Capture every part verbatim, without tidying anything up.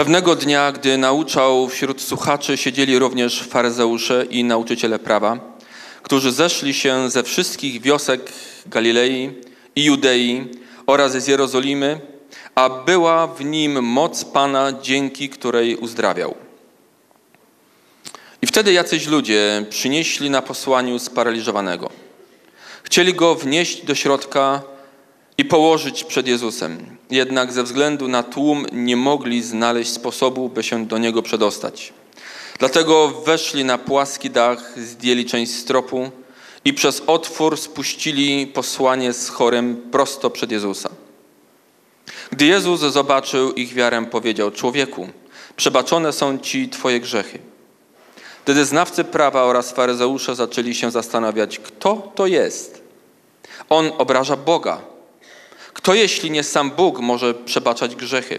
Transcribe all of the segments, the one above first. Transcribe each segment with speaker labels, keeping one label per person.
Speaker 1: Pewnego dnia, gdy nauczał, wśród słuchaczy siedzieli również faryzeusze i nauczyciele prawa, którzy zeszli się ze wszystkich wiosek Galilei i Judei oraz z Jerozolimy, a była w nim moc Pana, dzięki której uzdrawiał. I wtedy jacyś ludzie przynieśli na posłaniu sparaliżowanego. Chcieli go wnieść do środka i położyć przed Jezusem. Jednak ze względu na tłum nie mogli znaleźć sposobu, by się do niego przedostać. Dlatego weszli na płaski dach, zdjęli część stropu i przez otwór spuścili posłanie z chorym prosto przed Jezusa. Gdy Jezus zobaczył ich wiarę, powiedział: człowieku, przebaczone są ci twoje grzechy. Wtedy znawcy prawa oraz faryzeusze zaczęli się zastanawiać, kto to jest. On obraża Boga. Kto, jeśli nie sam Bóg, może przebaczać grzechy?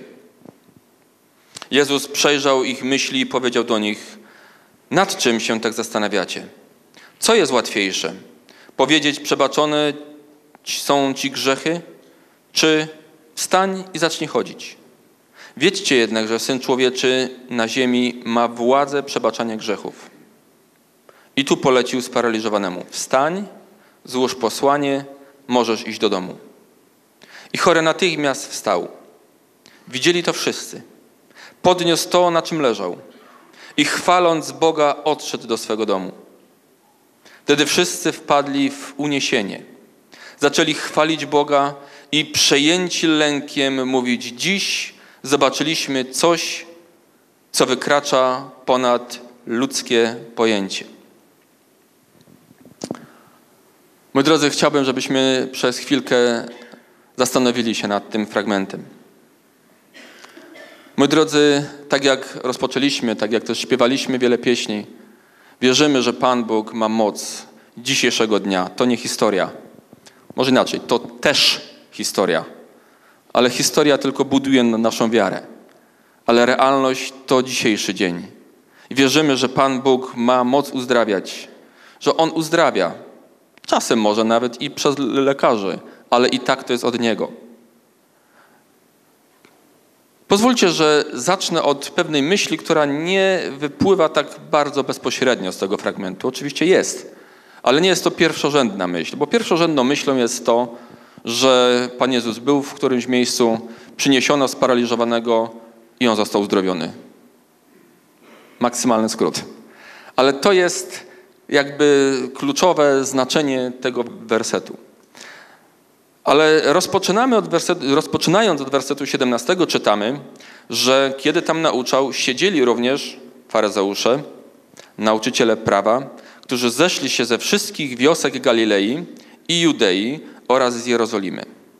Speaker 1: Jezus przejrzał ich myśli i powiedział do nich: nad czym się tak zastanawiacie? Co jest łatwiejsze? Powiedzieć: przebaczone są ci grzechy, czy wstań i zacznij chodzić? Wiedzcie jednak, że Syn Człowieczy na ziemi ma władzę przebaczania grzechów. I tu polecił sparaliżowanemu: wstań, złóż posłanie, możesz iść do domu. I chory natychmiast wstał. Widzieli to wszyscy. Podniósł to, na czym leżał, i chwaląc Boga odszedł do swego domu. Wtedy wszyscy wpadli w uniesienie. Zaczęli chwalić Boga i przejęci lękiem mówić: dziś zobaczyliśmy coś, co wykracza ponad ludzkie pojęcie. Moi drodzy, chciałbym, żebyśmy przez chwilkę zastanowili się nad tym fragmentem. Moi drodzy, tak jak rozpoczęliśmy, tak jak też śpiewaliśmy wiele pieśni, wierzymy, że Pan Bóg ma moc dzisiejszego dnia. To nie historia. Może inaczej, to też historia. Ale historia tylko buduje naszą wiarę. Ale realność to dzisiejszy dzień. I wierzymy, że Pan Bóg ma moc uzdrawiać. Że On uzdrawia. Czasem może nawet i przez lekarzy, ale i tak to jest od Niego. Pozwólcie, że zacznę od pewnej myśli, która nie wypływa tak bardzo bezpośrednio z tego fragmentu. Oczywiście jest, ale nie jest to pierwszorzędna myśl, bo pierwszorzędną myślą jest to, że Pan Jezus był w którymś miejscu, przyniesiono sparaliżowanego i On został uzdrowiony. Maksymalny skrót. Ale to jest jakby kluczowe znaczenie tego wersetu. Ale rozpoczynamy od wersetu, rozpoczynając od wersetu siedemnastego czytamy, że kiedy tam nauczał, siedzieli również faryzeusze, nauczyciele prawa, którzy zeszli się ze wszystkich wiosek Galilei i Judei oraz z Jerozolimy.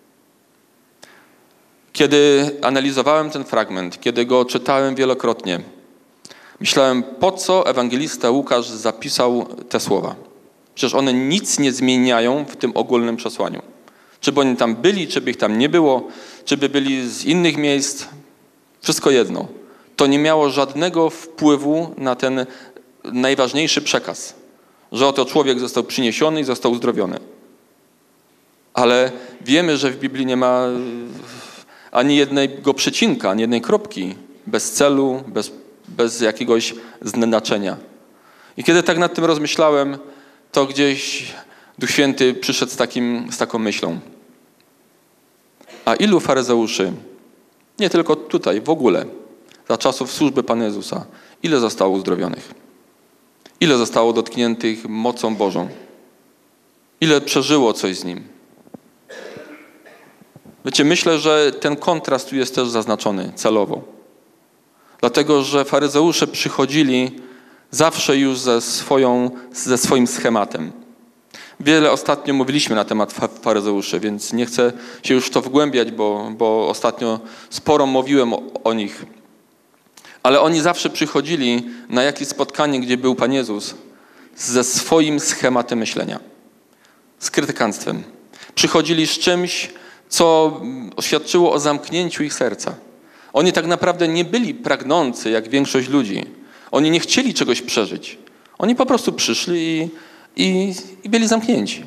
Speaker 1: Kiedy analizowałem ten fragment, kiedy go czytałem wielokrotnie, myślałem, po co ewangelista Łukasz zapisał te słowa. Przecież one nic nie zmieniają w tym ogólnym przesłaniu. Czy by oni tam byli, czy by ich tam nie było, czy by byli z innych miejsc, wszystko jedno. To nie miało żadnego wpływu na ten najważniejszy przekaz, że oto człowiek został przyniesiony i został uzdrowiony. Ale wiemy, że w Biblii nie ma ani jednego przecinka, ani jednej kropki bez celu, bez, bez jakiegoś znaczenia. I kiedy tak nad tym rozmyślałem, to gdzieś Duch Święty przyszedł z, takim, z taką myślą. A ilu faryzeuszy, nie tylko tutaj, w ogóle, za czasów służby Pana Jezusa, ile zostało uzdrowionych? Ile zostało dotkniętych mocą Bożą? Ile przeżyło coś z Nim? Wiecie, myślę, że ten kontrast tu jest też zaznaczony celowo. Dlatego, że faryzeusze przychodzili zawsze już ze, swoją, ze swoim schematem. Wiele ostatnio mówiliśmy na temat faryzeuszy, więc nie chcę się już w to wgłębiać, bo, bo ostatnio sporo mówiłem o, o nich. Ale oni zawsze przychodzili na jakieś spotkanie, gdzie był Pan Jezus, ze swoim schematem myślenia. Z krytykanstwem. Przychodzili z czymś, co oświadczyło o zamknięciu ich serca. Oni tak naprawdę nie byli pragnący, jak większość ludzi. Oni nie chcieli czegoś przeżyć. Oni po prostu przyszli i I, i byli zamknięci.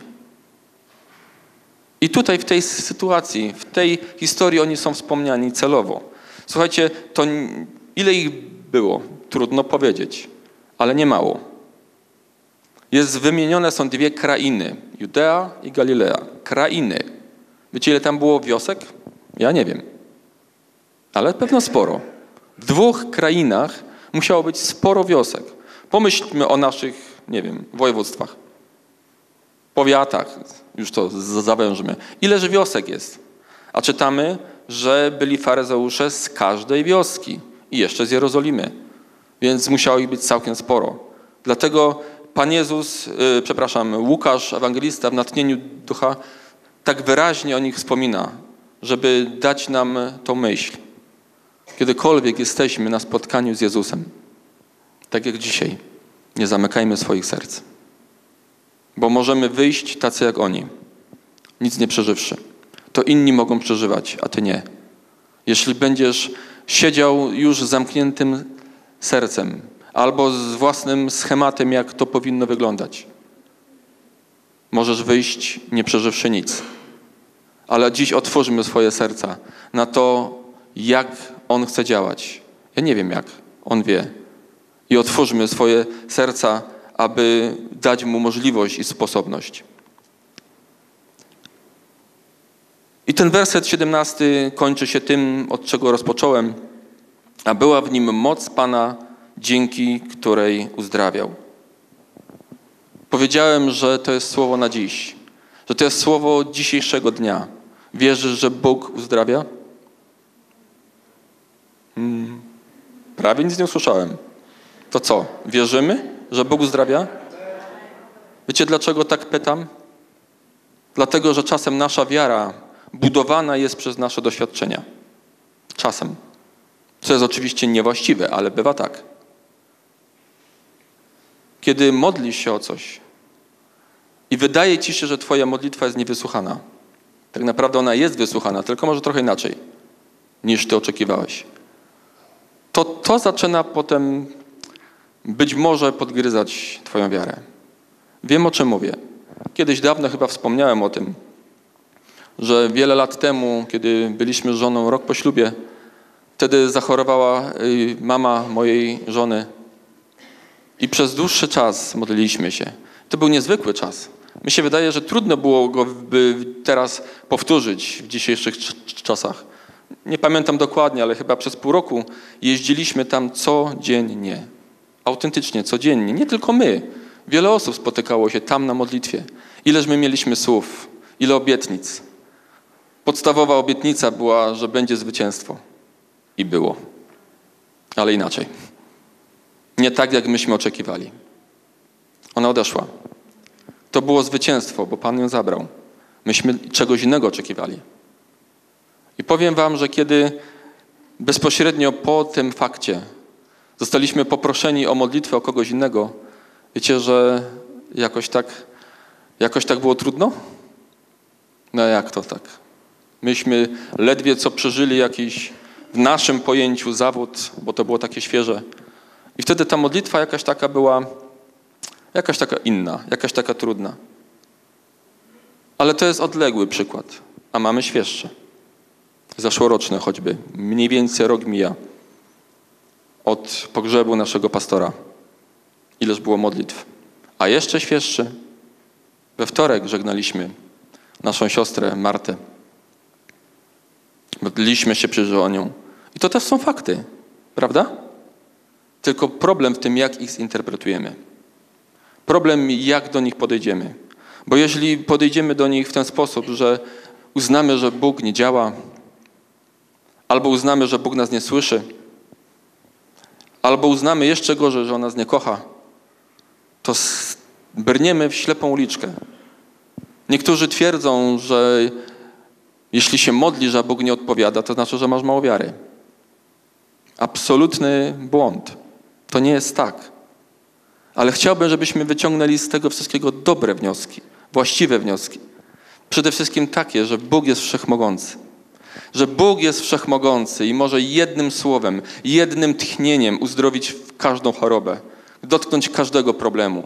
Speaker 1: I tutaj w tej sytuacji, w tej historii oni są wspomniani celowo. Słuchajcie, to Ile ich było? Trudno powiedzieć, ale nie mało. Jest wymienione są dwie krainy, Judea i Galilea. Krainy. Wiecie, ile tam było wiosek? Ja nie wiem, ale pewno sporo. W dwóch krainach musiało być sporo wiosek. Pomyślmy o naszych, nie wiem, województwach, powiatach, już to zawężmy. Ileż wiosek jest? A czytamy, że byli faryzeusze z każdej wioski i jeszcze z Jerozolimy, więc musiało ich być całkiem sporo. Dlatego Pan Jezus, yy, przepraszam, Łukasz, ewangelista w natchnieniu ducha tak wyraźnie o nich wspomina, żeby dać nam tą myśl. Kiedykolwiek jesteśmy na spotkaniu z Jezusem, tak jak dzisiaj, nie zamykajmy swoich serc, bo możemy wyjść tacy jak oni, nic nie przeżywszy. To inni mogą przeżywać, a ty nie. Jeśli będziesz siedział już z zamkniętym sercem albo z własnym schematem, jak to powinno wyglądać, możesz wyjść nie przeżywszy nic. Ale dziś otwórzmy swoje serca na to, jak On chce działać. Ja nie wiem jak, On wie. I otwórzmy swoje serca, aby dać Mu możliwość i sposobność. I ten werset siedemnasty kończy się tym, od czego rozpocząłem. A była w nim moc Pana, dzięki której uzdrawiał. Powiedziałem, że to jest słowo na dziś. Że to jest słowo dzisiejszego dnia. Wierzysz, że Bóg uzdrawia? Hmm, prawie nic nie usłyszałem. To co? Wierzymy, że Bóg uzdrawia? Wiecie, dlaczego tak pytam? Dlatego, że czasem nasza wiara budowana jest przez nasze doświadczenia. Czasem. Co jest oczywiście niewłaściwe, ale bywa tak. Kiedy modlisz się o coś i wydaje ci się, że twoja modlitwa jest niewysłuchana, tak naprawdę ona jest wysłuchana, tylko może trochę inaczej, niż ty oczekiwałeś, to to zaczyna potem być może podgryzać twoją wiarę. Wiem, o czym mówię. Kiedyś dawno chyba wspomniałem o tym, że wiele lat temu, kiedy byliśmy z żoną rok po ślubie, wtedy zachorowała mama mojej żony i przez dłuższy czas modliliśmy się. To był niezwykły czas. Mi się wydaje, że trudno było go by teraz powtórzyć w dzisiejszych czasach. Nie pamiętam dokładnie, ale chyba przez pół roku jeździliśmy tam codziennie. Autentycznie, codziennie. Nie tylko my. Wiele osób spotykało się tam na modlitwie. Ileż my mieliśmy słów, ile obietnic. Podstawowa obietnica była, że będzie zwycięstwo. I było. Ale inaczej. Nie tak, jak myśmy oczekiwali. Ona odeszła. To było zwycięstwo, bo Pan ją zabrał. Myśmy czegoś innego oczekiwali. I powiem wam, że kiedy bezpośrednio po tym fakcie zostaliśmy poproszeni o modlitwę o kogoś innego, wiecie, że jakoś tak, jakoś tak było trudno? No jak to tak? Myśmy ledwie co przeżyli jakiś w naszym pojęciu zawód, bo to było takie świeże. I wtedy ta modlitwa jakaś taka była, jakaś taka inna, jakaś taka trudna. Ale to jest odległy przykład, a mamy świeższe. Zeszłoroczne choćby, mniej więcej rok mija od pogrzebu naszego pastora. Ileż było modlitw. A jeszcze świeższy, we wtorek żegnaliśmy naszą siostrę Martę. Modliliśmy się przy nią. I to też są fakty, prawda? Tylko problem w tym, jak ich zinterpretujemy. Problem, jak do nich podejdziemy. Bo jeśli podejdziemy do nich w ten sposób, że uznamy, że Bóg nie działa, albo uznamy, że Bóg nas nie słyszy, albo uznamy jeszcze gorzej, że On nas nie kocha, to brniemy w ślepą uliczkę. Niektórzy twierdzą, że jeśli się modlisz, a Bóg nie odpowiada, to znaczy, że masz mało wiary. Absolutny błąd. To nie jest tak. Ale chciałbym, żebyśmy wyciągnęli z tego wszystkiego dobre wnioski, właściwe wnioski. Przede wszystkim takie, że Bóg jest wszechmogący. Że Bóg jest wszechmogący i może jednym słowem, jednym tchnieniem uzdrowić każdą chorobę, dotknąć każdego problemu.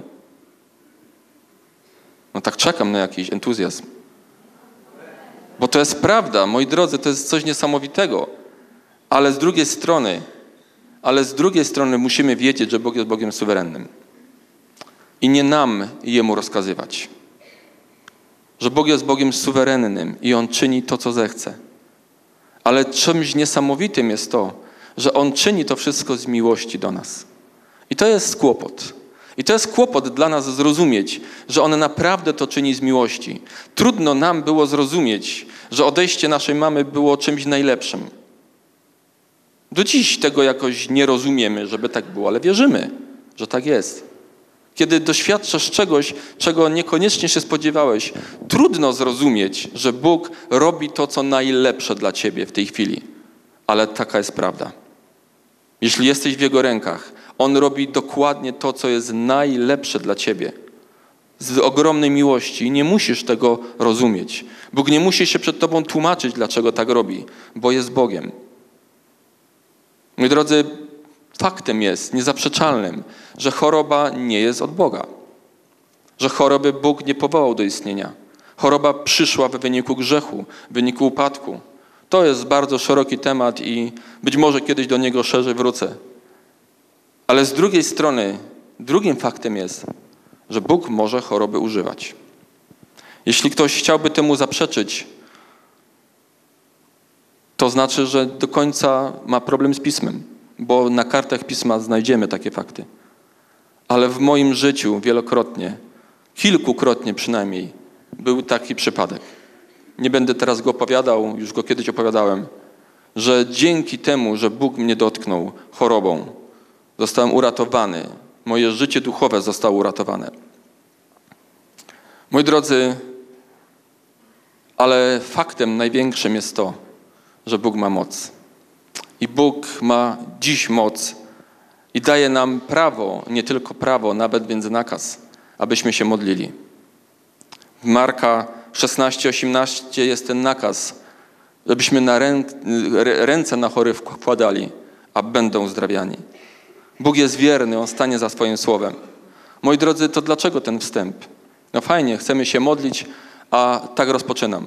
Speaker 1: No tak czekam na jakiś entuzjazm. Bo to jest prawda, moi drodzy, to jest coś niesamowitego. Ale z drugiej strony ale z drugiej strony musimy wiedzieć, że Bóg jest Bogiem suwerennym. I nie nam Jemu rozkazywać. Że Bóg jest Bogiem suwerennym i On czyni to, co zechce. Ale czymś niesamowitym jest to, że On czyni to wszystko z miłości do nas. I to jest kłopot. I to jest kłopot dla nas zrozumieć, że On naprawdę to czyni z miłości. Trudno nam było zrozumieć, że odejście naszej mamy było czymś najlepszym. Do dziś tego jakoś nie rozumiemy, żeby tak było, ale wierzymy, że tak jest. Kiedy doświadczasz czegoś, czego niekoniecznie się spodziewałeś, trudno zrozumieć, że Bóg robi to, co najlepsze dla ciebie w tej chwili. Ale taka jest prawda. Jeśli jesteś w Jego rękach, On robi dokładnie to, co jest najlepsze dla ciebie. Z ogromnej miłości. Nie musisz tego rozumieć. Bóg nie musi się przed tobą tłumaczyć, dlaczego tak robi, bo jest Bogiem. Moi drodzy, faktem jest, niezaprzeczalnym, że choroba nie jest od Boga. Że choroby Bóg nie powołał do istnienia. Choroba przyszła w wyniku grzechu, w wyniku upadku. To jest bardzo szeroki temat i być może kiedyś do niego szerzej wrócę. Ale z drugiej strony, drugim faktem jest, że Bóg może choroby używać. Jeśli ktoś chciałby temu zaprzeczyć, to znaczy, że do końca ma problem z Pismem, bo na kartach Pisma znajdziemy takie fakty. Ale w moim życiu wielokrotnie, kilkukrotnie przynajmniej, był taki przypadek. Nie będę teraz go opowiadał, już go kiedyś opowiadałem, że dzięki temu, że Bóg mnie dotknął chorobą, zostałem uratowany. Moje życie duchowe zostało uratowane. Moi drodzy, ale faktem największym jest to, że Bóg ma moc. I Bóg ma dziś moc i daje nam prawo, nie tylko prawo, nawet więc nakaz, abyśmy się modlili. W Marka szesnaście osiemnaście jest ten nakaz, żebyśmy na rę, ręce na chorych wkładali, a będą uzdrawiani. Bóg jest wierny, On stanie za swoim słowem. Moi drodzy, to dlaczego ten wstęp? No fajnie, chcemy się modlić, a tak rozpoczynam.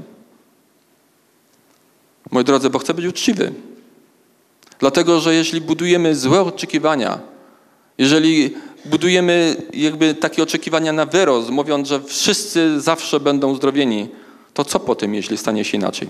Speaker 1: Moi drodzy, bo chcę być uczciwy. Dlatego, że jeśli budujemy złe oczekiwania, jeżeli budujemy jakby takie oczekiwania na wyrost, mówiąc, że wszyscy zawsze będą uzdrowieni, to co potem, jeśli stanie się inaczej?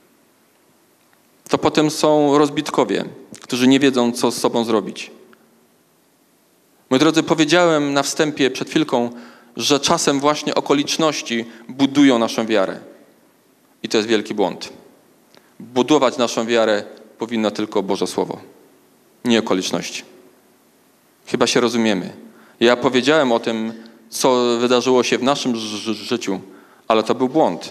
Speaker 1: To potem są rozbitkowie, którzy nie wiedzą, co z sobą zrobić. Moi drodzy, powiedziałem na wstępie przed chwilką, że czasem właśnie okoliczności budują naszą wiarę. I to jest wielki błąd. Budować naszą wiarę powinno tylko Boże Słowo, nie okoliczności. Chyba się rozumiemy. Ja powiedziałem o tym, co wydarzyło się w naszym życiu, ale to był błąd.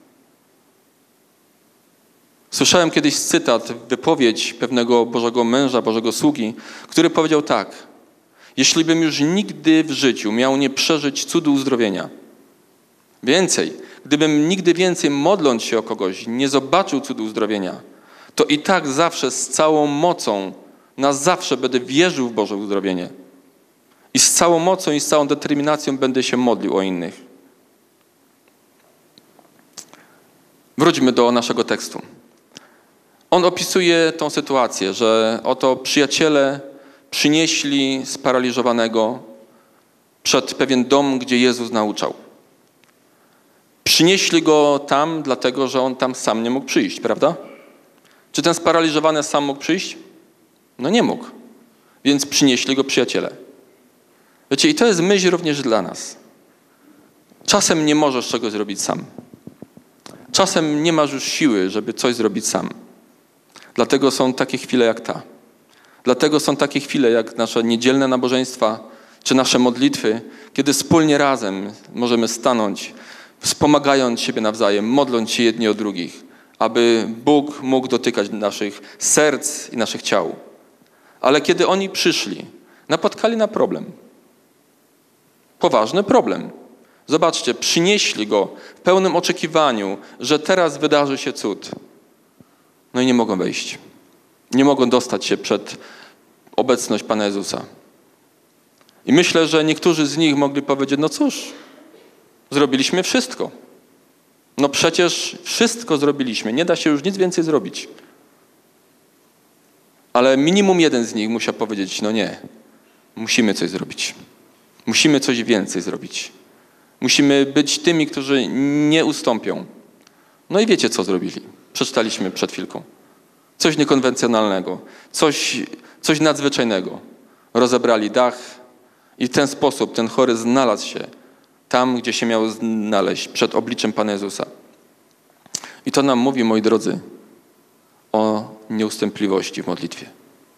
Speaker 1: Słyszałem kiedyś cytat, wypowiedź pewnego Bożego męża, Bożego sługi, który powiedział tak: jeśli bym już nigdy w życiu miał nie przeżyć cudu uzdrowienia, więcej, gdybym nigdy więcej modląc się o kogoś nie zobaczył cudu uzdrowienia, to i tak zawsze z całą mocą, na zawsze będę wierzył w Boże uzdrowienie. I z całą mocą i z całą determinacją będę się modlił o innych. Wróćmy do naszego tekstu. On opisuje tą sytuację, że oto przyjaciele przynieśli sparaliżowanego przed pewien dom, gdzie Jezus nauczał. Przynieśli go tam, dlatego że on tam sam nie mógł przyjść, prawda? Czy ten sparaliżowany sam mógł przyjść? No nie mógł. Więc przynieśli go przyjaciele. Wiecie, i to jest myśl również dla nas. Czasem nie możesz czegoś zrobić sam. Czasem nie masz już siły, żeby coś zrobić sam. Dlatego są takie chwile jak ta. Dlatego są takie chwile jak nasze niedzielne nabożeństwa, czy nasze modlitwy, kiedy wspólnie razem możemy stanąć, wspomagając siebie nawzajem, modląc się jedni o drugich, aby Bóg mógł dotykać naszych serc i naszych ciał. Ale kiedy oni przyszli, napotkali na problem. Poważny problem. Zobaczcie, przynieśli go w pełnym oczekiwaniu, że teraz wydarzy się cud. No i nie mogą wejść. Nie mogą dostać się przed obecność Pana Jezusa. I myślę, że niektórzy z nich mogli powiedzieć, no cóż, zrobiliśmy wszystko. No przecież wszystko zrobiliśmy. Nie da się już nic więcej zrobić. Ale minimum jeden z nich musiał powiedzieć, no nie, musimy coś zrobić. Musimy coś więcej zrobić. Musimy być tymi, którzy nie ustąpią. No i wiecie, co zrobili. Przeczytaliśmy przed chwilką. Coś niekonwencjonalnego, coś, coś nadzwyczajnego. Rozebrali dach i w ten sposób ten chory znalazł się tam, gdzie się miał znaleźć, przed obliczem Pana Jezusa. I to nam mówi, moi drodzy, o nieustępliwości w modlitwie.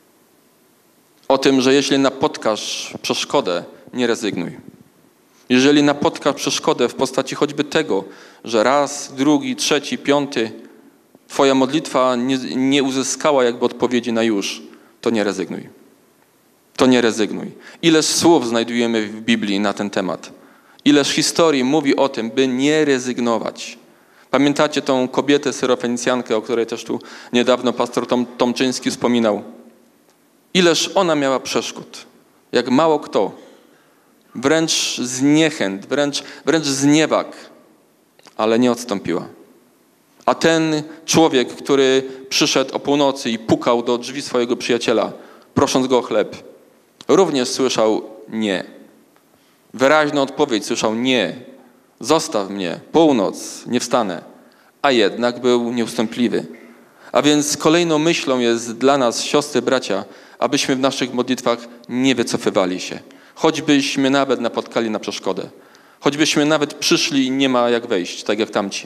Speaker 1: O tym, że jeśli napotkasz przeszkodę, nie rezygnuj. Jeżeli napotkasz przeszkodę w postaci choćby tego, że raz, drugi, trzeci, piąty twoja modlitwa nie, nie uzyskała jakby odpowiedzi na już, to nie rezygnuj. To nie rezygnuj. Ileż słów znajdujemy w Biblii na ten temat. Ileż historii mówi o tym, by nie rezygnować. Pamiętacie tą kobietę syrofenicjankę, o której też tu niedawno pastor Tom, Tomczyński wspominał? Ileż ona miała przeszkód, jak mało kto. Wręcz zniechęt, wręcz, wręcz zniewag, ale nie odstąpiła. A ten człowiek, który przyszedł o północy i pukał do drzwi swojego przyjaciela, prosząc go o chleb, również słyszał nie. Wyraźną odpowiedź słyszał nie. Zostaw mnie, północ, nie wstanę. A jednak był nieustępliwy. A więc kolejną myślą jest dla nas, siostry, bracia, abyśmy w naszych modlitwach nie wycofywali się. Choćbyśmy nawet napotkali na przeszkodę. Choćbyśmy nawet przyszli i nie ma jak wejść, tak jak tamci.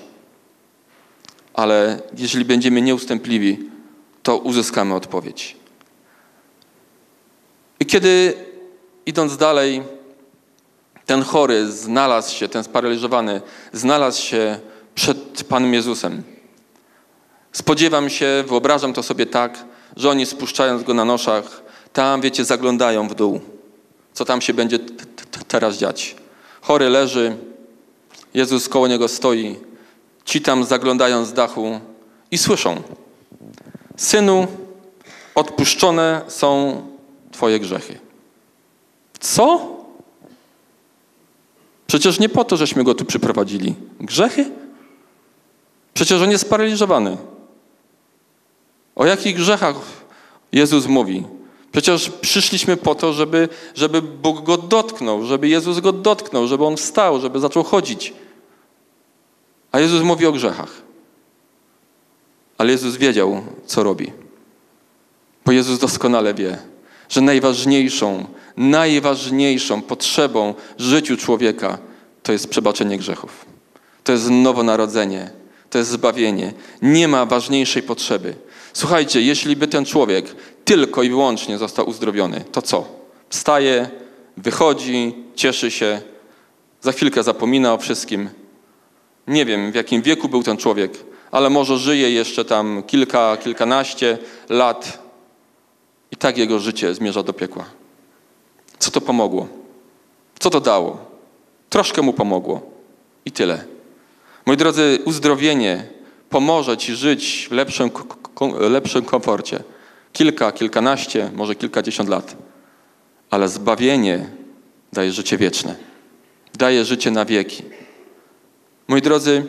Speaker 1: Ale jeżeli będziemy nieustępliwi, to uzyskamy odpowiedź. I kiedy, idąc dalej, ten chory znalazł się, ten sparaliżowany, znalazł się przed Panem Jezusem. Spodziewam się, wyobrażam to sobie tak, że oni spuszczając go na noszach, tam, wiecie, zaglądają w dół. Co tam się będzie t- t- teraz dziać? Chory leży, Jezus koło niego stoi, ci tam zaglądają z dachu i słyszą: Synu, odpuszczone są twoje grzechy. Co? Przecież nie po to, żeśmy go tu przyprowadzili. Grzechy? Przecież on jest sparaliżowany. O jakich grzechach Jezus mówi? Przecież przyszliśmy po to, żeby, żeby Bóg go dotknął, żeby Jezus go dotknął, żeby on wstał, żeby zaczął chodzić. A Jezus mówi o grzechach. Ale Jezus wiedział, co robi. Bo Jezus doskonale wie, że najważniejszą, najważniejszą potrzebą w życiu człowieka to jest przebaczenie grzechów. To jest nowonarodzenie, to jest zbawienie. Nie ma ważniejszej potrzeby. Słuchajcie, jeśli by ten człowiek tylko i wyłącznie został uzdrowiony, to co? Wstaje, wychodzi, cieszy się, za chwilkę zapomina o wszystkim. Nie wiem, w jakim wieku był ten człowiek, ale może żyje jeszcze tam kilka, kilkanaście lat i tak jego życie zmierza do piekła. Co to pomogło? Co to dało? Troszkę mu pomogło i tyle. Moi drodzy, uzdrowienie pomoże ci żyć w lepszym, lepszym komforcie. Kilka, kilkanaście, może kilkadziesiąt lat. Ale zbawienie daje życie wieczne. Daje życie na wieki. Moi drodzy,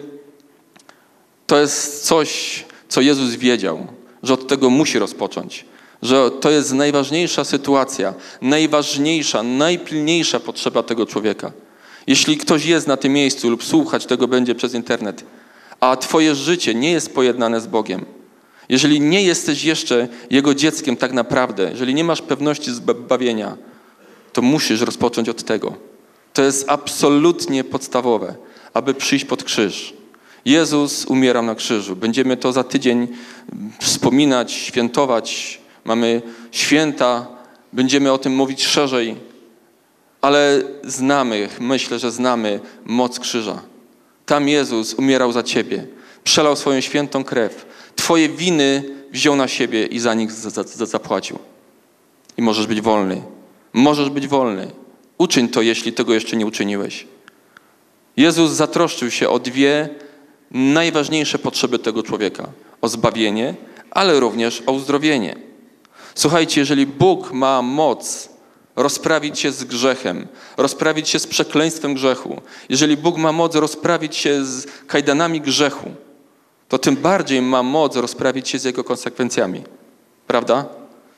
Speaker 1: to jest coś, co Jezus wiedział, że od tego musi rozpocząć. Że to jest najważniejsza sytuacja, najważniejsza, najpilniejsza potrzeba tego człowieka. Jeśli ktoś jest na tym miejscu lub słuchać tego będzie przez internet, a twoje życie nie jest pojednane z Bogiem, jeżeli nie jesteś jeszcze Jego dzieckiem tak naprawdę, jeżeli nie masz pewności zbawienia, to musisz rozpocząć od tego. To jest absolutnie podstawowe, aby przyjść pod krzyż. Jezus umierał na krzyżu. Będziemy to za tydzień wspominać, świętować. Mamy święta, będziemy o tym mówić szerzej, ale znamy, myślę, że znamy moc krzyża. Tam Jezus umierał za ciebie, przelał swoją świętą krew. Twoje winy wziął na siebie i za nich za, za, zapłacił. I możesz być wolny. Możesz być wolny. Uczyń to, jeśli tego jeszcze nie uczyniłeś. Jezus zatroszczył się o dwie najważniejsze potrzeby tego człowieka. O zbawienie, ale również o uzdrowienie. Słuchajcie, jeżeli Bóg ma moc rozprawić się z grzechem, rozprawić się z przekleństwem grzechu, jeżeli Bóg ma moc rozprawić się z kajdanami grzechu, to tym bardziej ma moc rozprawić się z jego konsekwencjami. Prawda?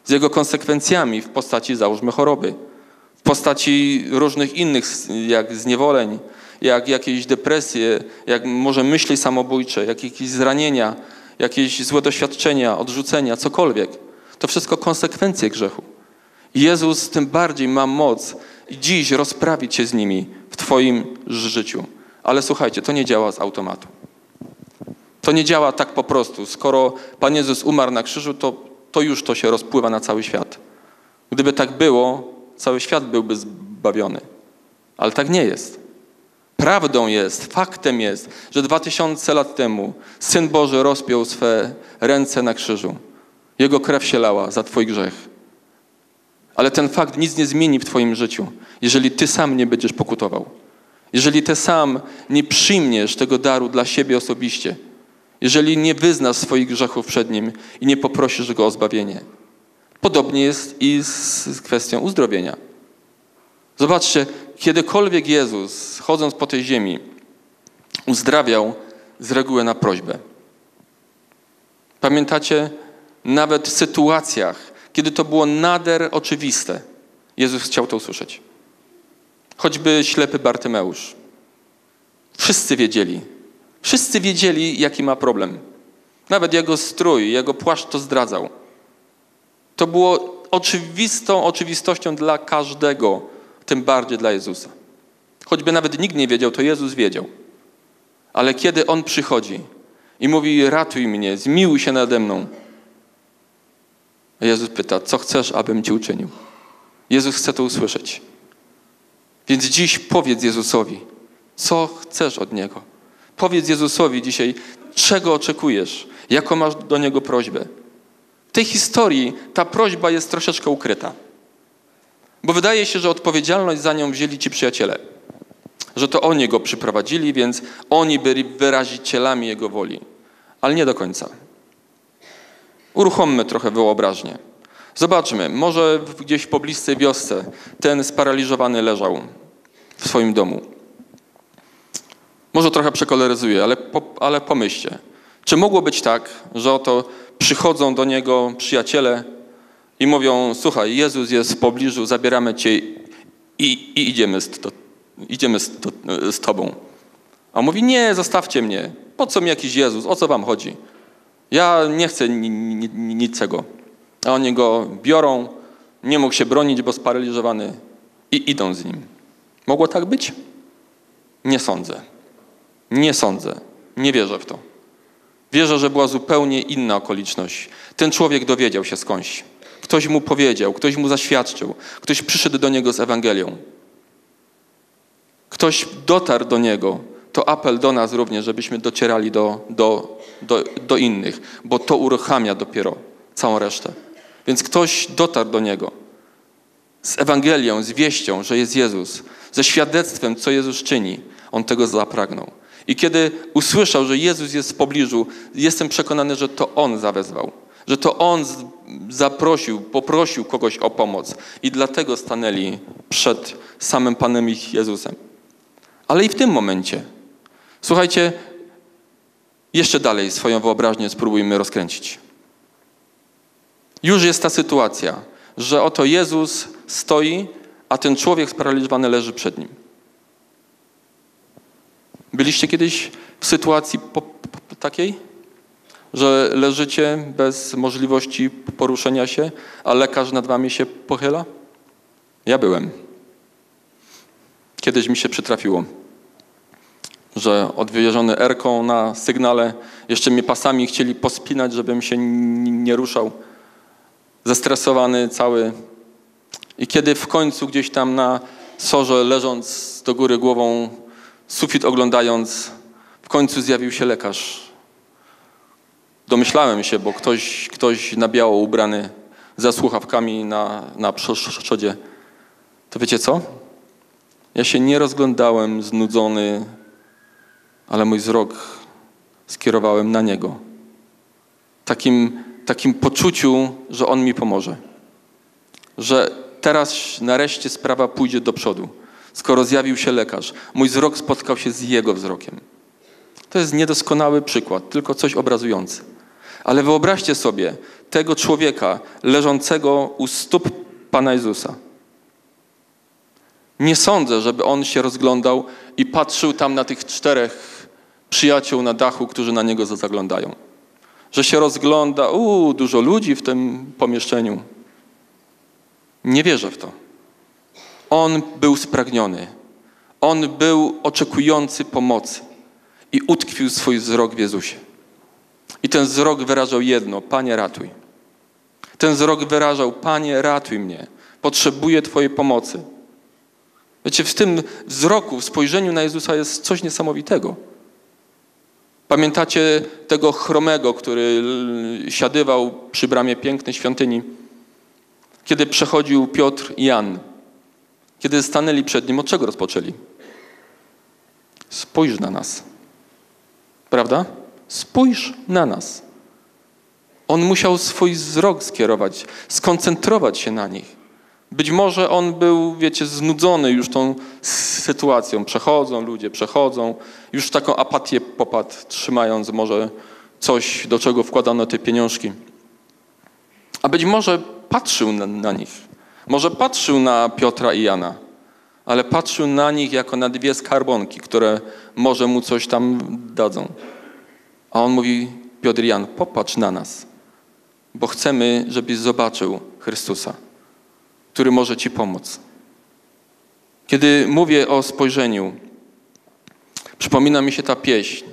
Speaker 1: z jego konsekwencjami w postaci, załóżmy, choroby, w postaci różnych innych, jak zniewoleń, jak jakieś depresje, jak może myśli samobójcze, jak jakieś zranienia, jakieś złe doświadczenia, odrzucenia, cokolwiek. To wszystko konsekwencje grzechu. I Jezus tym bardziej ma moc dziś rozprawić się z nimi w twoim życiu. Ale słuchajcie, to nie działa z automatu. To nie działa tak po prostu. Skoro Pan Jezus umarł na krzyżu, to, to już to się rozpływa na cały świat. Gdyby tak było, cały świat byłby zbawiony. Ale tak nie jest. Prawdą jest, faktem jest, że dwa tysiące lat temu Syn Boży rozpiął swe ręce na krzyżu. Jego krew się lała za twój grzech. Ale ten fakt nic nie zmieni w twoim życiu, jeżeli ty sam nie będziesz pokutował. Jeżeli ty sam nie przyjmiesz tego daru dla siebie osobiście. Jeżeli nie wyznasz swoich grzechów przed Nim i nie poprosisz Go o zbawienie. Podobnie jest i z kwestią uzdrowienia. Zobaczcie, kiedykolwiek Jezus, chodząc po tej ziemi, uzdrawiał z reguły na prośbę. Pamiętacie? Nawet w sytuacjach, kiedy to było nader oczywiste, Jezus chciał to usłyszeć. Choćby ślepy Bartymeusz. Wszyscy wiedzieli. Wszyscy wiedzieli, jaki ma problem. Nawet jego strój, jego płaszcz to zdradzał. To było oczywistą oczywistością dla każdego, tym bardziej dla Jezusa. Choćby nawet nikt nie wiedział, to Jezus wiedział. Ale kiedy On przychodzi i mówi: ratuj mnie, zmiłuj się nade mną, a Jezus pyta: co chcesz, abym Ci uczynił? Jezus chce to usłyszeć. Więc dziś powiedz Jezusowi, co chcesz od Niego. Powiedz Jezusowi dzisiaj, czego oczekujesz, jaką masz do Niego prośbę. W tej historii ta prośba jest troszeczkę ukryta. Bo wydaje się, że odpowiedzialność za nią wzięli ci przyjaciele. Że to oni Go przyprowadzili, więc oni byli wyrazicielami Jego woli. Ale nie do końca. Uruchommy trochę wyobraźnię. Zobaczmy, może gdzieś w pobliskiej wiosce ten sparaliżowany leżał w swoim domu. Może trochę przekoloryzuję, ale, po, ale pomyślcie. Czy mogło być tak, że oto przychodzą do niego przyjaciele i mówią: słuchaj, Jezus jest w pobliżu, zabieramy cię i, i idziemy, z, to, idziemy z, to, z tobą. A on mówi: nie, zostawcie mnie. Po co mi jakiś Jezus? O co wam chodzi? Ja nie chcę niczego. A oni go biorą, nie mógł się bronić, bo sparaliżowany, i idą z nim. Mogło tak być? Nie sądzę. Nie sądzę. Nie wierzę w to. Wierzę, że była zupełnie inna okoliczność. Ten człowiek dowiedział się skądś. Ktoś mu powiedział, ktoś mu zaświadczył, ktoś przyszedł do niego z Ewangelią. Ktoś dotarł do niego. To apel do nas również, żebyśmy docierali do, do, do, do innych, bo to uruchamia dopiero całą resztę. Więc ktoś dotarł do niego z Ewangelią, z wieścią, że jest Jezus, ze świadectwem, co Jezus czyni. On tego zapragnął. I kiedy usłyszał, że Jezus jest w pobliżu, jestem przekonany, że to On zawezwał. Że to On zaprosił, poprosił kogoś o pomoc. I dlatego stanęli przed samym Panem ich Jezusem. Ale i w tym momencie, słuchajcie, jeszcze dalej swoją wyobraźnię spróbujmy rozkręcić. Już jest ta sytuacja, że oto Jezus stoi, a ten człowiek sparaliżowany leży przed Nim. Byliście kiedyś w sytuacji po, po, takiej, że leżycie bez możliwości poruszenia się, a lekarz nad wami się pochyla? Ja byłem. Kiedyś mi się przytrafiło, że odwieziony erką na sygnale, jeszcze mnie pasami chcieli pospinać, żebym się nie ruszał. Zestresowany cały. I kiedy w końcu gdzieś tam na sorze, leżąc do góry głową, sufit oglądając, w końcu zjawił się lekarz. Domyślałem się, bo ktoś, ktoś na biało ubrany, za słuchawkami na, na przodzie. To wiecie co? Ja się nie rozglądałem znudzony, ale mój wzrok skierowałem na Niego. Takim, takim poczuciu, że On mi pomoże. Że teraz nareszcie sprawa pójdzie do przodu. Skoro zjawił się lekarz, mój wzrok spotkał się z Jego wzrokiem. To jest niedoskonały przykład, tylko coś obrazujący. Ale wyobraźcie sobie, tego człowieka leżącego u stóp Pana Jezusa. Nie sądzę, żeby on się rozglądał i patrzył tam na tych czterech przyjaciół na dachu, którzy na niego zaglądają. Że się rozgląda, uuu, dużo ludzi w tym pomieszczeniu. Nie wierzę w to. On był spragniony. On był oczekujący pomocy i utkwił swój wzrok w Jezusie. I ten wzrok wyrażał jedno: Panie, ratuj. Ten wzrok wyrażał: Panie, ratuj mnie. Potrzebuję Twojej pomocy. Wiecie, w tym wzroku, w spojrzeniu na Jezusa jest coś niesamowitego. Pamiętacie tego chromego, który siadywał przy bramie pięknej świątyni? Kiedy przechodził Piotr i Jan, kiedy stanęli przed nim, od czego rozpoczęli? Spójrz na nas. Prawda? Spójrz na nas. On musiał swój wzrok skierować, skoncentrować się na nich. Być może on był, wiecie, znudzony już tą sytuacją. Przechodzą ludzie, przechodzą. Już w taką apatię popadł, trzymając może coś, do czego wkładano te pieniążki. A być może patrzył na, na nich. Może patrzył na Piotra i Jana, ale patrzył na nich jako na dwie skarbonki, które może mu coś tam dadzą. A on mówi: Piotr i Jan, popatrz na nas, bo chcemy, żebyś zobaczył Chrystusa, który może ci pomóc. Kiedy mówię o spojrzeniu, przypomina mi się ta pieśń.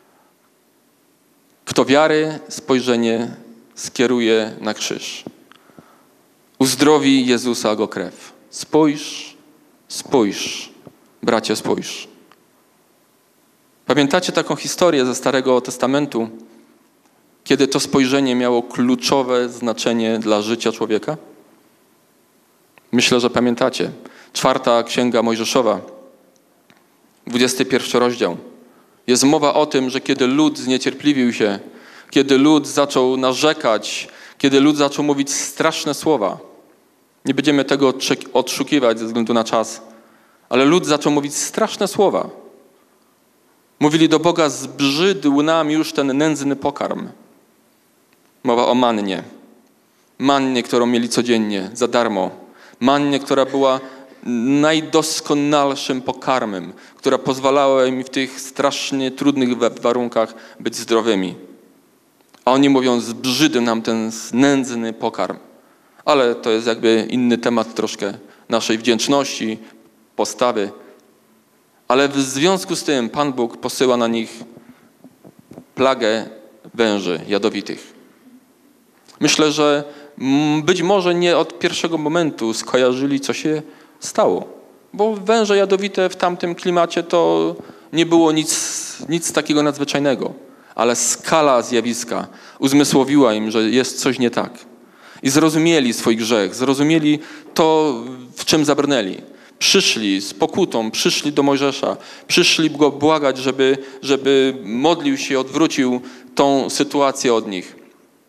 Speaker 1: Kto wiary spojrzenie skieruje na krzyż, uzdrowi Jezusa go krew. Spójrz, spójrz, bracie, spójrz. Pamiętacie taką historię ze Starego Testamentu, kiedy to spojrzenie miało kluczowe znaczenie dla życia człowieka? Myślę, że pamiętacie. Czwarta Księga Mojżeszowa, dwudziesty pierwszy rozdział. Jest mowa o tym, że kiedy lud zniecierpliwił się, kiedy lud zaczął narzekać, kiedy lud zaczął mówić straszne słowa. Nie będziemy tego odszukiwać ze względu na czas, ale lud zaczął mówić straszne słowa. Mówili do Boga: zbrzydł nam już ten nędzny pokarm. Mowa o mannie. Mannie, którą mieli codziennie, za darmo. Mannie, która była najdoskonalszym pokarmem, która pozwalała im w tych strasznie trudnych warunkach być zdrowymi. A oni mówią: zbrzydł nam ten nędzny pokarm. Ale to jest jakby inny temat troszkę naszej wdzięczności, postawy. Ale w związku z tym Pan Bóg posyła na nich plagę węży jadowitych. Myślę, że być może nie od pierwszego momentu skojarzyli, co się stało. Bo węże jadowite w tamtym klimacie to nie było nic, nic takiego nadzwyczajnego. Ale skala zjawiska uzmysłowiła im, że jest coś nie tak. I zrozumieli swój grzech, zrozumieli to, w czym zabrnęli. Przyszli z pokutą, przyszli do Mojżesza, przyszli go błagać, żeby, żeby modlił się, odwrócił tą sytuację od nich.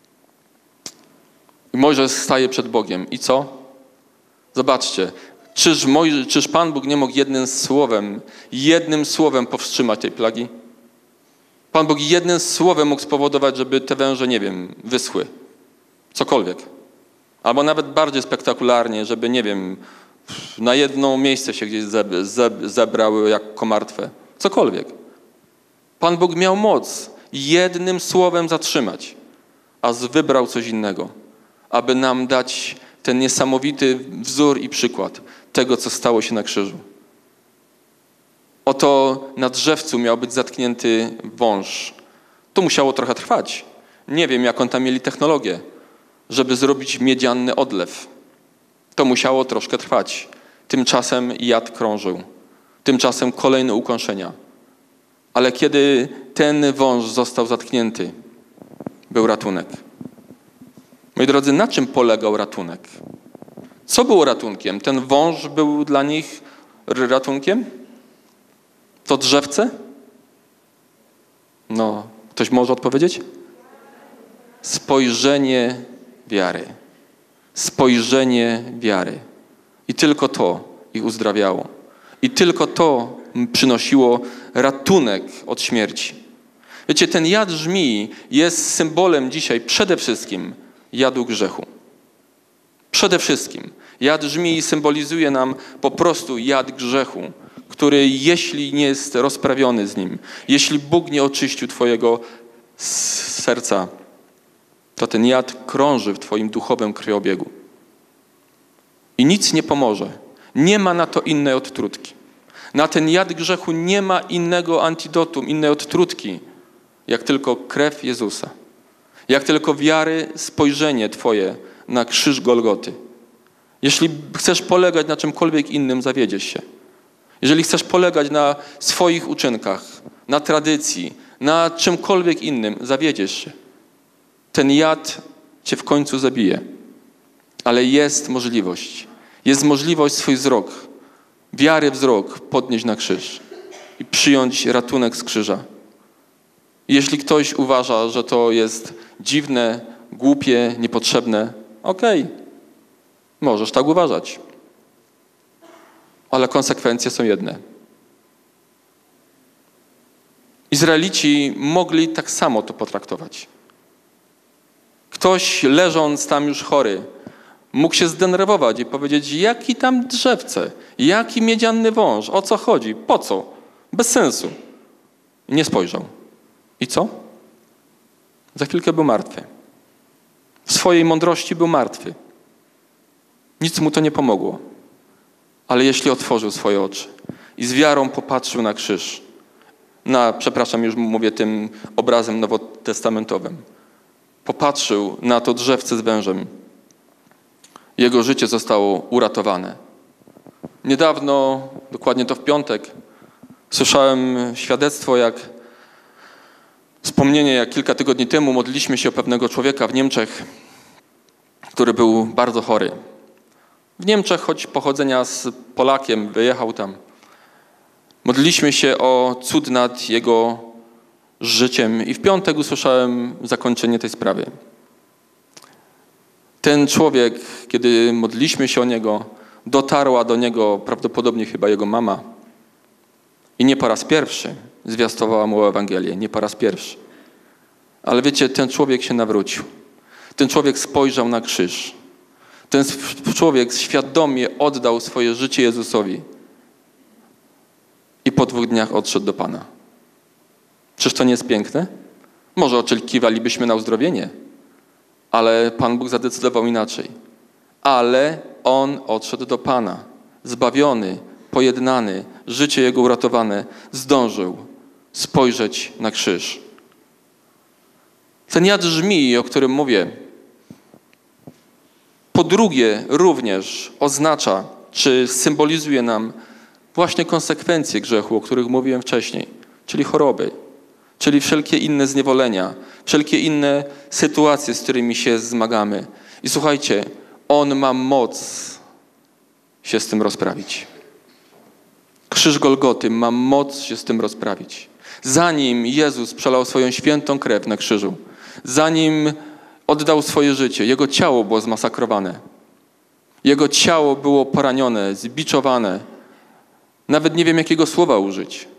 Speaker 1: I Mojżesz staje przed Bogiem. I co? Zobaczcie, czyż, Mojże, czyż Pan Bóg nie mógł jednym słowem, jednym słowem powstrzymać tej plagi? Pan Bóg jednym słowem mógł spowodować, żeby te węże, nie wiem, wyschły. Cokolwiek. Albo nawet bardziej spektakularnie, żeby, nie wiem, na jedno miejsce się gdzieś zebrały jak komartwe. Cokolwiek. Pan Bóg miał moc jednym słowem zatrzymać, a wybrał coś innego, aby nam dać ten niesamowity wzór i przykład tego, co stało się na krzyżu. Oto na drzewcu miał być zatknięty wąż. To musiało trochę trwać. Nie wiem, jaką tam mieli technologię, żeby zrobić miedziany odlew. To musiało troszkę trwać. Tymczasem jad krążył. Tymczasem kolejne ukąszenia. Ale kiedy ten wąż został zatknięty, był ratunek. Moi drodzy, na czym polegał ratunek? Co było ratunkiem? Ten wąż był dla nich ratunkiem? To drzewce? No, ktoś może odpowiedzieć? Spojrzenie wiary. Spojrzenie wiary. I tylko to ich uzdrawiało. I tylko to przynosiło ratunek od śmierci. Wiecie, ten jad żmii jest symbolem dzisiaj przede wszystkim jadu grzechu. Przede wszystkim jad żmii symbolizuje nam po prostu jad grzechu, który jeśli nie jest rozprawiony z nim, jeśli Bóg nie oczyścił twojego serca, to ten jad krąży w twoim duchowym krwiobiegu. I nic nie pomoże. Nie ma na to innej odtrutki. Na ten jad grzechu nie ma innego antidotum, innej odtrutki, jak tylko krew Jezusa. Jak tylko wiary spojrzenie twoje na krzyż Golgoty. Jeśli chcesz polegać na czymkolwiek innym, zawiedziesz się. Jeżeli chcesz polegać na swoich uczynkach, na tradycji, na czymkolwiek innym, zawiedziesz się. Ten jad cię w końcu zabije. Ale jest możliwość. Jest możliwość swój wzrok, wiary wzrok podnieść na krzyż i przyjąć ratunek z krzyża. Jeśli ktoś uważa, że to jest dziwne, głupie, niepotrzebne, okej, okay, możesz tak uważać. Ale konsekwencje są jedne. Izraelici mogli tak samo to potraktować. Ktoś leżąc tam już chory, mógł się zdenerwować i powiedzieć, jaki tam drzewce, jaki miedziany wąż, o co chodzi, po co, bez sensu. I nie spojrzał. I co? Za chwilkę był martwy. W swojej mądrości był martwy. Nic mu to nie pomogło. Ale jeśli otworzył swoje oczy i z wiarą popatrzył na krzyż, na, przepraszam, już mówię tym obrazem nowotestamentowym, popatrzył na to drzewce z wężem, jego życie zostało uratowane. Niedawno, dokładnie to w piątek, słyszałem świadectwo, jak wspomnienie, jak kilka tygodni temu modliliśmy się o pewnego człowieka w Niemczech, który był bardzo chory. W Niemczech, choć pochodzenia z Polakiem, wyjechał tam. Modliliśmy się o cud nad jego życiem i w piątek usłyszałem zakończenie tej sprawy. Ten człowiek, kiedy modliliśmy się o niego, dotarła do niego prawdopodobnie chyba jego mama i nie po raz pierwszy zwiastowała mu Ewangelię, nie po raz pierwszy. Ale wiecie, ten człowiek się nawrócił. Ten człowiek spojrzał na krzyż. Ten człowiek świadomie oddał swoje życie Jezusowi i po dwóch dniach odszedł do Pana. Czyż to nie jest piękne? Może oczekiwalibyśmy na uzdrowienie, ale Pan Bóg zadecydował inaczej. Ale on odszedł do Pana, zbawiony, pojednany, życie jego uratowane, zdążył spojrzeć na krzyż. Ten jad żmii, o którym mówię, po drugie również oznacza, czy symbolizuje nam właśnie konsekwencje grzechu, o których mówiłem wcześniej, czyli choroby, czyli wszelkie inne zniewolenia, wszelkie inne sytuacje, z którymi się zmagamy. I słuchajcie, on ma moc się z tym rozprawić. Krzyż Golgoty ma moc się z tym rozprawić. Zanim Jezus przelał swoją świętą krew na krzyżu, zanim oddał swoje życie, jego ciało było zmasakrowane. Jego ciało było poranione, zbiczowane. Nawet nie wiem, jakiego słowa użyć.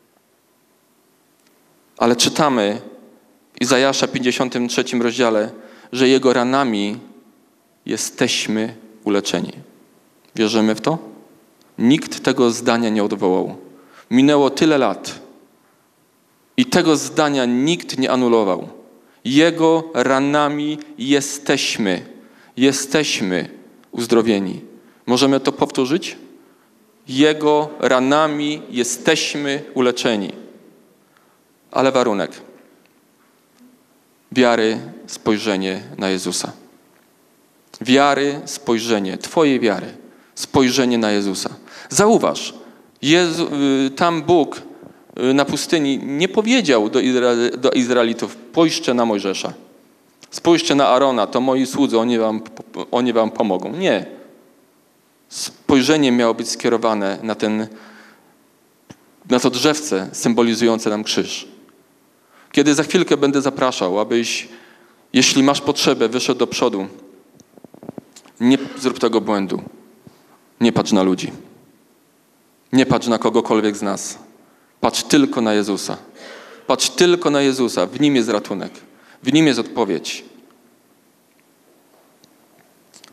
Speaker 1: Ale czytamy w Izajasza pięćdziesiątym trzecim rozdziale, że jego ranami jesteśmy uleczeni. Wierzymy w to? Nikt tego zdania nie odwołał. Minęło tyle lat i tego zdania nikt nie anulował. Jego ranami jesteśmy, jesteśmy uzdrowieni. Możemy to powtórzyć? Jego ranami jesteśmy uleczeni. Ale warunek. Wiary, spojrzenie na Jezusa. Wiary, spojrzenie, twojej wiary, spojrzenie na Jezusa. Zauważ, Jezu, tam Bóg na pustyni nie powiedział do, Izra- do Izraelitów, spójrzcie na Mojżesza, spójrzcie na Arona, to moi słudzy, oni wam, oni wam pomogą. Nie. Spojrzenie miało być skierowane na, ten, na to drzewce symbolizujące nam krzyż. Kiedy za chwilkę będę zapraszał, abyś, jeśli masz potrzebę, wyszedł do przodu, nie zrób tego błędu. Nie patrz na ludzi. Nie patrz na kogokolwiek z nas. Patrz tylko na Jezusa. Patrz tylko na Jezusa. W Nim jest ratunek. W Nim jest odpowiedź.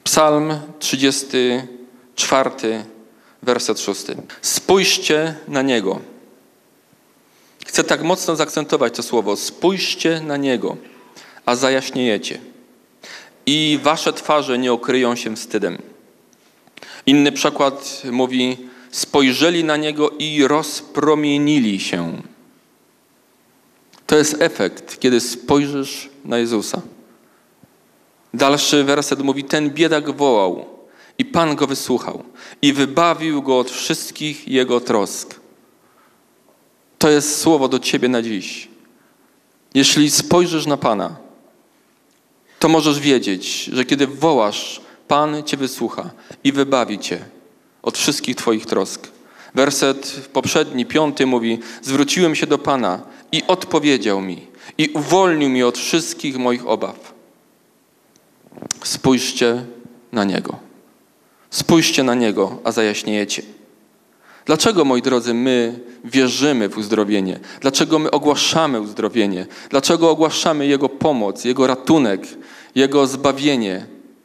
Speaker 1: Psalm trzydziesty czwarty, werset szósty. Spójrzcie na Niego. Chcę tak mocno zaakcentować to słowo. Spójrzcie na Niego, a zajaśniejecie. I wasze twarze nie okryją się wstydem. Inny przykład mówi, spojrzeli na Niego i rozpromienili się. To jest efekt, kiedy spojrzysz na Jezusa. Dalszy werset mówi, ten biedak wołał i Pan go wysłuchał i wybawił go od wszystkich jego trosk. To jest słowo do ciebie na dziś. Jeśli spojrzysz na Pana, to możesz wiedzieć, że kiedy wołasz, Pan cię wysłucha i wybawi cię od wszystkich twoich trosk. Werset poprzedni, piąty mówi, zwróciłem się do Pana i odpowiedział mi i uwolnił mnie od wszystkich moich obaw. Spójrzcie na Niego. Spójrzcie na Niego, a zajaśniejecie. Dlaczego, moi drodzy, my wierzymy w uzdrowienie? Dlaczego my ogłaszamy uzdrowienie? Dlaczego ogłaszamy Jego pomoc, Jego ratunek, Jego zbawienie?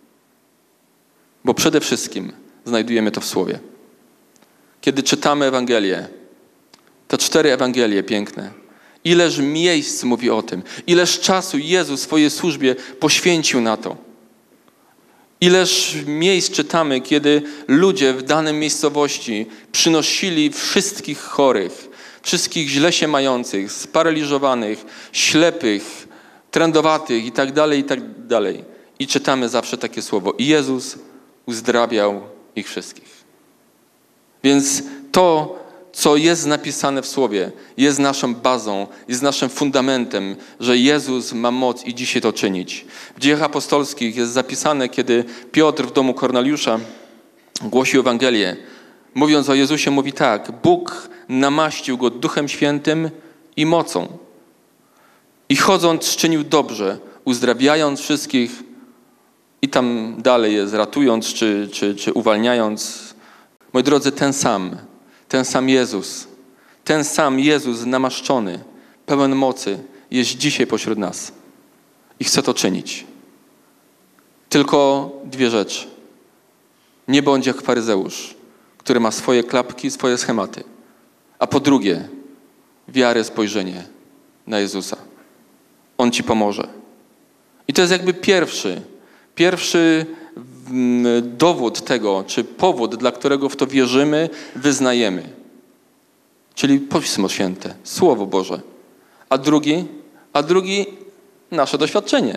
Speaker 1: Bo przede wszystkim znajdujemy to w Słowie. Kiedy czytamy Ewangelię, te cztery Ewangelie piękne, ileż miejsc mówi o tym, ileż czasu Jezus w swojej służbie poświęcił na to. Ileż miejsc czytamy, kiedy ludzie w danej miejscowości przynosili wszystkich chorych, wszystkich źle się mających, sparaliżowanych, ślepych, trędowatych i tak dalej, i tak dalej. I czytamy zawsze takie słowo. I Jezus uzdrawiał ich wszystkich. Więc to, co jest napisane w Słowie, jest naszą bazą, jest naszym fundamentem, że Jezus ma moc i dzisiaj to czynić. W Dziejach Apostolskich jest zapisane, kiedy Piotr w domu Korneliusza głosił Ewangelię. Mówiąc o Jezusie, mówi tak, Bóg namaścił Go Duchem Świętym i mocą. I chodząc czynił dobrze, uzdrawiając wszystkich i tam dalej jest, ratując czy, czy, czy uwalniając. Moi drodzy, ten sam, ten sam Jezus, ten sam Jezus namaszczony, pełen mocy, jest dzisiaj pośród nas i chce to czynić. Tylko dwie rzeczy. Nie bądź jak faryzeusz, który ma swoje klapki, swoje schematy. A po drugie, wiarę, spojrzenie na Jezusa. On ci pomoże. I to jest jakby pierwszy, pierwszy dowód tego, czy powód, dla którego w to wierzymy, wyznajemy. Czyli Pismo Święte, Słowo Boże. A drugi, a drugi nasze doświadczenie.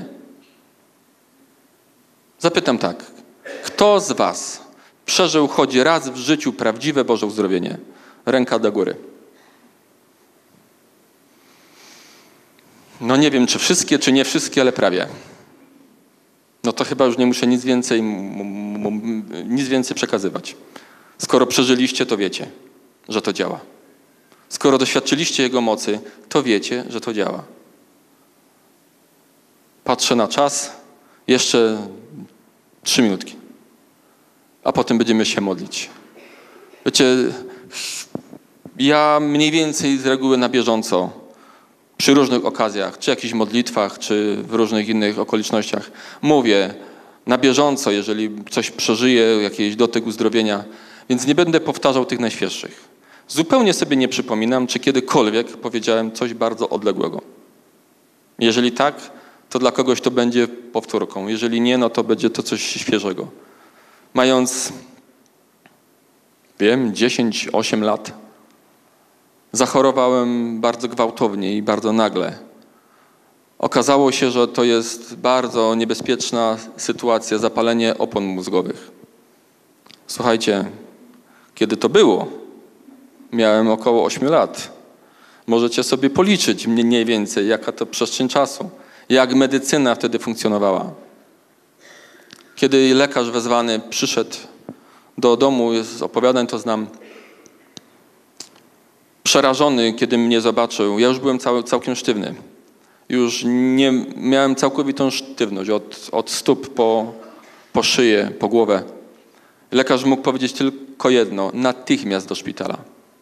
Speaker 1: Zapytam tak, kto z was przeżył choć raz w życiu prawdziwe Boże uzdrowienie? Ręka do góry. No nie wiem, czy wszystkie, czy nie wszystkie, ale prawie. No to chyba już nie muszę nic więcej, nic więcej przekazywać. Skoro przeżyliście, to wiecie, że to działa. Skoro doświadczyliście Jego mocy, to wiecie, że to działa. Patrzę na czas. Jeszcze trzy minutki. A potem będziemy się modlić. Wiecie, ja mniej więcej z reguły na bieżąco, przy różnych okazjach, czy jakichś modlitwach, czy w różnych innych okolicznościach, mówię na bieżąco, jeżeli coś przeżyję, jakiś dotyk uzdrowienia, więc nie będę powtarzał tych najświeższych. Zupełnie sobie nie przypominam, czy kiedykolwiek powiedziałem coś bardzo odległego. Jeżeli tak, to dla kogoś to będzie powtórką. Jeżeli nie, no to będzie to coś świeżego. Mając, wiem, dziesięć, osiem lat, zachorowałem bardzo gwałtownie i bardzo nagle. Okazało się, że to jest bardzo niebezpieczna sytuacja, zapalenie opon mózgowych. Słuchajcie, kiedy to było? Miałem około ośmiu lat. Możecie sobie policzyć mniej więcej, jaka to przestrzeń czasu, jak medycyna wtedy funkcjonowała. Kiedy lekarz wezwany przyszedł do domu, z opowiadań to znam, przerażony, kiedy mnie zobaczył, ja już byłem cał, całkiem sztywny. Już nie miałem całkowitą sztywność od, od stóp po, po szyję, po głowę. Lekarz mógł powiedzieć tylko jedno, natychmiast do szpitala.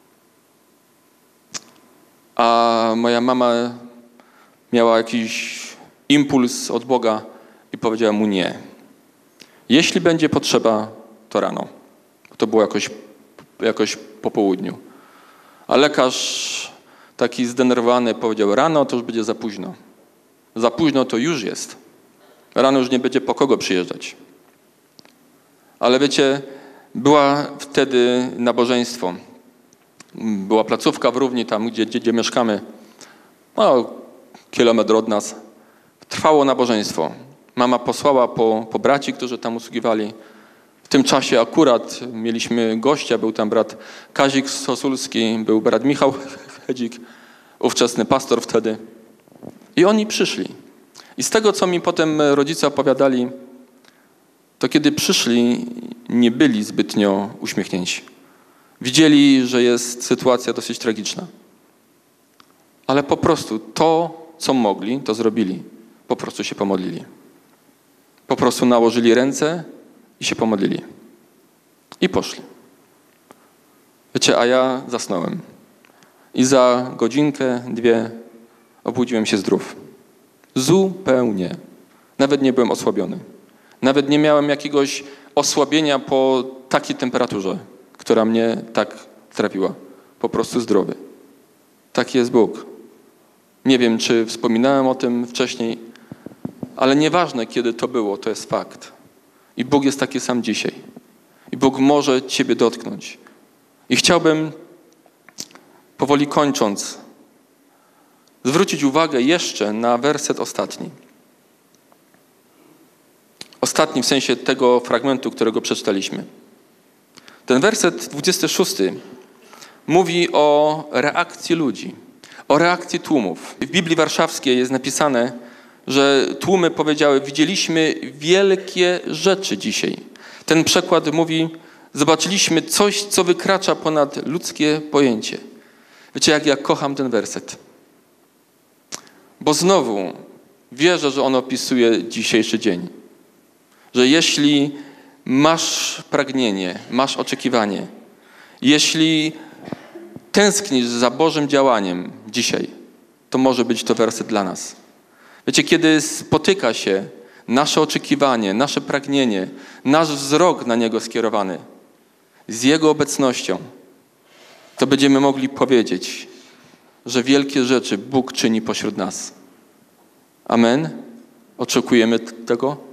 Speaker 1: A moja mama miała jakiś impuls od Boga i powiedziała mu nie. Jeśli będzie potrzeba, to rano. To było jakoś, jakoś po południu. A lekarz taki zdenerwowany powiedział, rano to już będzie za późno. Za późno to już jest. Rano już nie będzie po kogo przyjeżdżać. Ale wiecie, była wtedy nabożeństwo. Była placówka w Równi, tam gdzie, gdzie, gdzie mieszkamy. No, kilometr od nas. Trwało nabożeństwo. Mama posłała po, po braci, którzy tam usługiwali. W tym czasie akurat mieliśmy gościa, był tam brat Kazik Sosulski, był brat Michał Hedzik, ówczesny pastor wtedy. I oni przyszli. I z tego, co mi potem rodzice opowiadali, to kiedy przyszli, nie byli zbytnio uśmiechnięci. Widzieli, że jest sytuacja dosyć tragiczna. Ale po prostu to, co mogli, to zrobili. Po prostu się pomodlili. Po prostu nałożyli ręce i się pomodlili. I poszli. Wiecie, a ja zasnąłem. I za godzinkę, dwie obudziłem się zdrów. Zupełnie. Nawet nie byłem osłabiony. Nawet nie miałem jakiegoś osłabienia po takiej temperaturze, która mnie tak trapiła. Po prostu zdrowy. Taki jest Bóg. Nie wiem, czy wspominałem o tym wcześniej, ale nieważne, kiedy to było, to jest fakt. I Bóg jest taki sam dzisiaj. I Bóg może ciebie dotknąć. I chciałbym, powoli kończąc, zwrócić uwagę jeszcze na werset ostatni. Ostatni w sensie tego fragmentu, którego przeczytaliśmy. Ten werset dwudziesty szósty mówi o reakcji ludzi, o reakcji tłumów. W Biblii Warszawskiej jest napisane, że tłumy powiedziały, widzieliśmy wielkie rzeczy dzisiaj. Ten przekład mówi, zobaczyliśmy coś, co wykracza ponad ludzkie pojęcie. Wiecie, jak ja kocham ten werset. Bo znowu wierzę, że on opisuje dzisiejszy dzień. Że jeśli masz pragnienie, masz oczekiwanie, jeśli tęsknisz za Bożym działaniem dzisiaj, to może być to werset dla nas. Wiecie, kiedy spotyka się nasze oczekiwanie, nasze pragnienie, nasz wzrok na Niego skierowany z Jego obecnością, to będziemy mogli powiedzieć, że wielkie rzeczy Bóg czyni pośród nas. Amen? Oczekujemy tego?